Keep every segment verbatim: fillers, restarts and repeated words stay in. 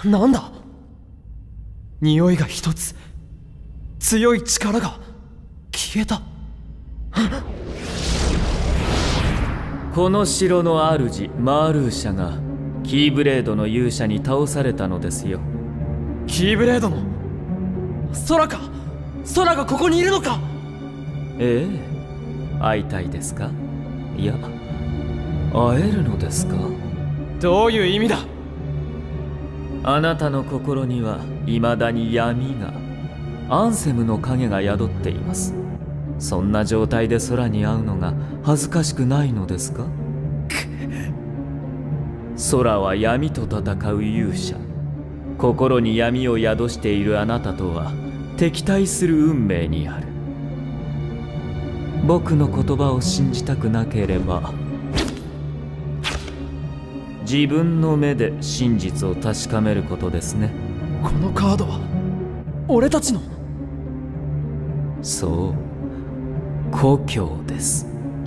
なんだ。匂いが一つ、強い力が消えた。 この城の主マールーシャがキーブレードの勇者に倒されたのですよ。 キーブレードの空か。空がここにいるのか。 ええ、会いたいですか。いや、会えるのですか。 どういう意味だ。 あなたの心には未だに闇が、アンセムの影が宿っています。そんな状態で空に会うのが恥ずかしくないのですか。空は闇と戦う勇者。心に闇を宿しているあなたとは敵対する運命にある。僕の言葉を信じたくなければ、自分の目で真実を確かめることですね。 このカードは俺たちの。 そう、故郷です。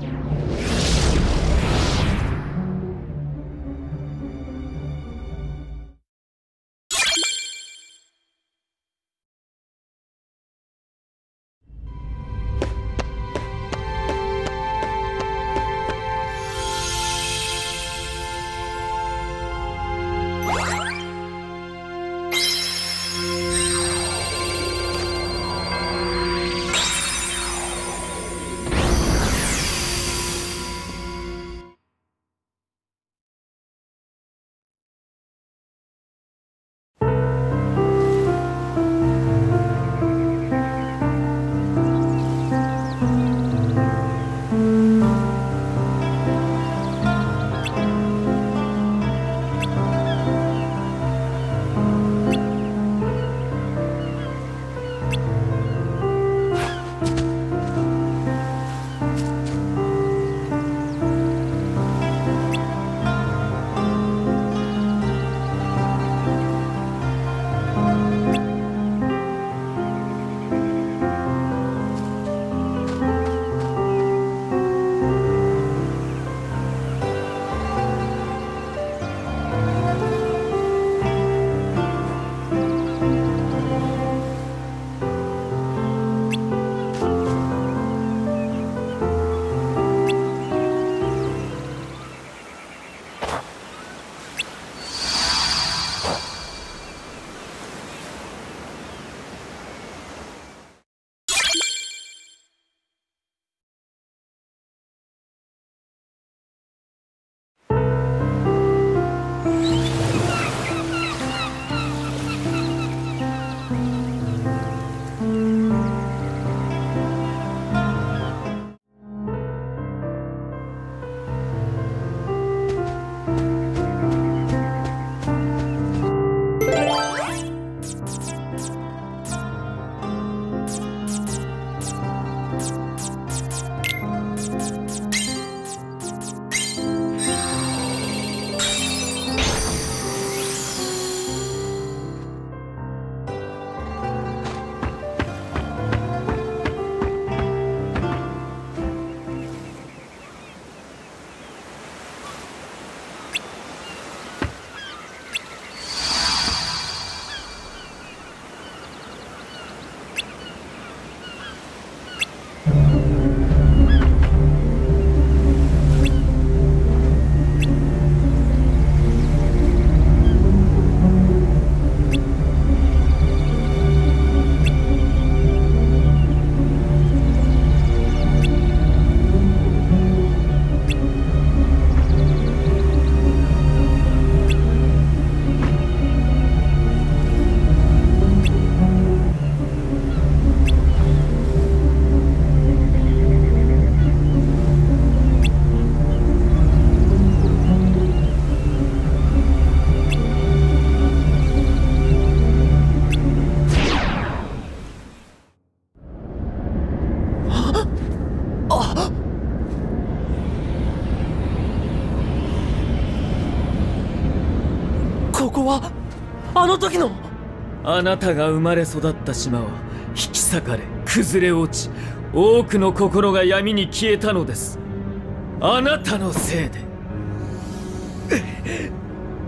ここはあの時の。 あなたが生まれ育った島は引き裂かれ崩れ落ち、多くの心が闇に消えたのです。あなたのせいで。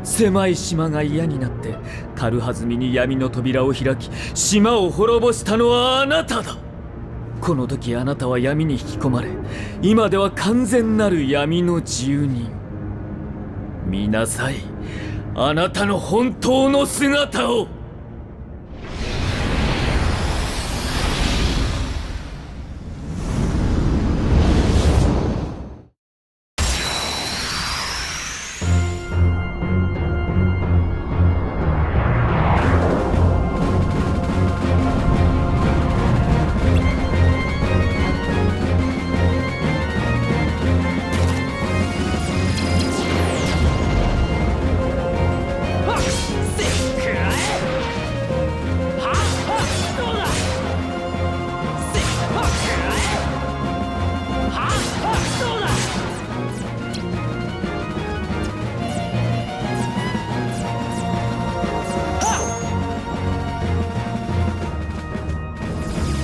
狭い島が嫌になって軽はずみに闇の扉を開き島を滅ぼしたのはあなただ。この時あなたは闇に引き込まれ、今では完全なる闇の住人。見なさい、あなたの本当の姿を。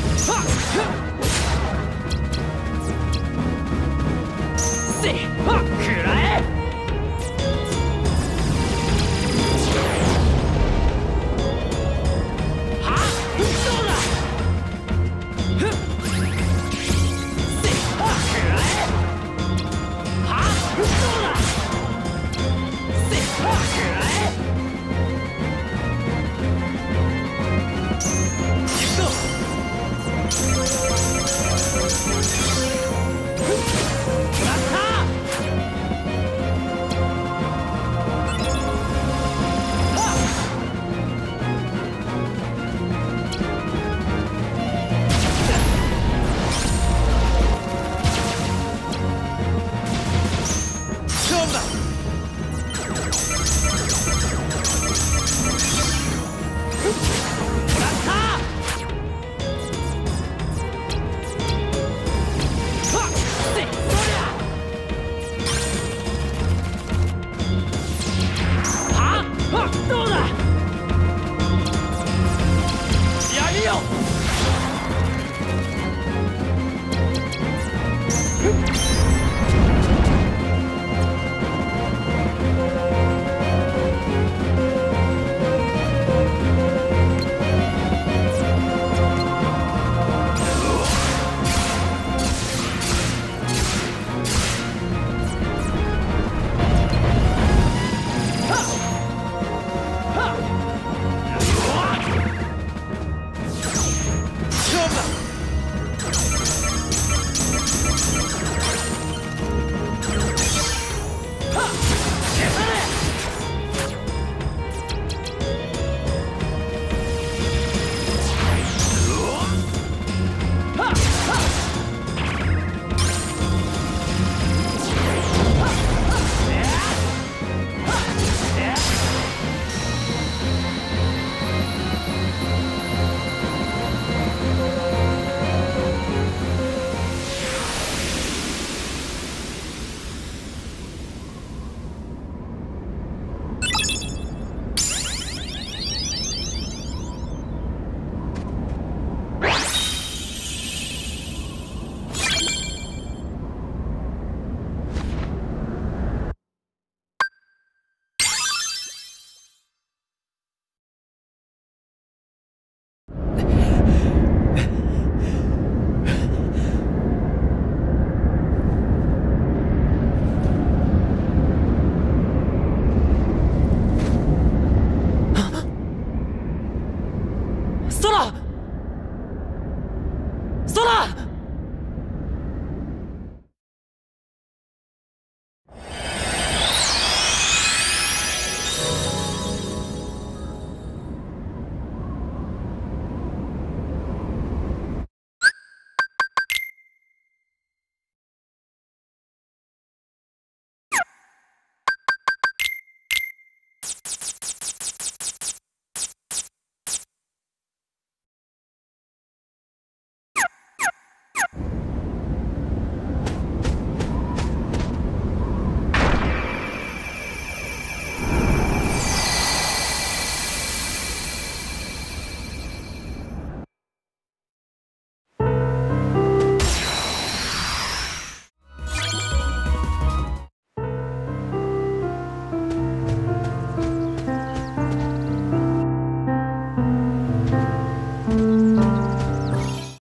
せっはっ